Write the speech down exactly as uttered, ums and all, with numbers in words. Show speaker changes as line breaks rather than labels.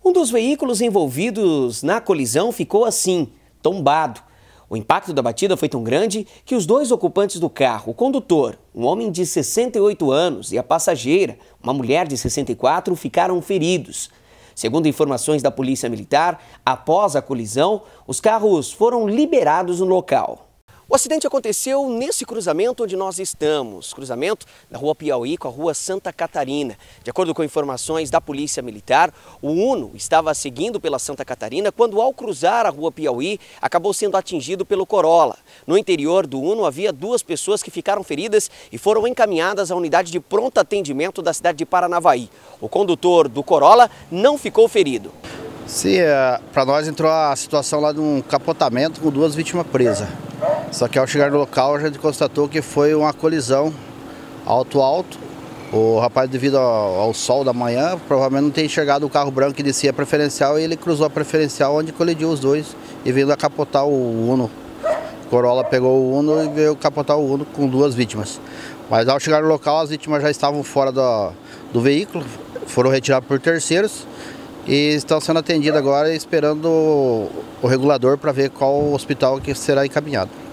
Um dos veículos envolvidos na colisão ficou assim, tombado. O impacto da batida foi tão grande que os dois ocupantes do carro, o condutor, um homem de sessenta e oito anos, e a passageira, uma mulher de sessenta e quatro, ficaram feridos. Segundo informações da Polícia Militar, após a colisão, os carros foram liberados no local. O acidente aconteceu nesse cruzamento onde nós estamos, cruzamento da Rua Piauí com a Rua Santa Catarina. De acordo com informações da Polícia Militar, o Uno estava seguindo pela Santa Catarina quando, ao cruzar a Rua Piauí, acabou sendo atingido pelo Corolla. No interior do Uno havia duas pessoas que ficaram feridas e foram encaminhadas à unidade de pronto atendimento da cidade de Paranavaí. O condutor do Corolla não ficou ferido.
Sim, é, para nós entrou a situação lá de um capotamento com duas vítimas presas. Só que ao chegar no local a gente constatou que foi uma colisão alto-alto. O rapaz, devido ao, ao sol da manhã, provavelmente não tem enxergado o carro branco que descia a preferencial e ele cruzou a preferencial onde colidiu os dois e veio a capotar o Uno. O Corolla pegou o Uno e veio capotar o Uno com duas vítimas. Mas ao chegar no local as vítimas já estavam fora do, do veículo, foram retiradas por terceiros e estão sendo atendidas agora esperando o, o regulador para ver qual hospital que será encaminhado.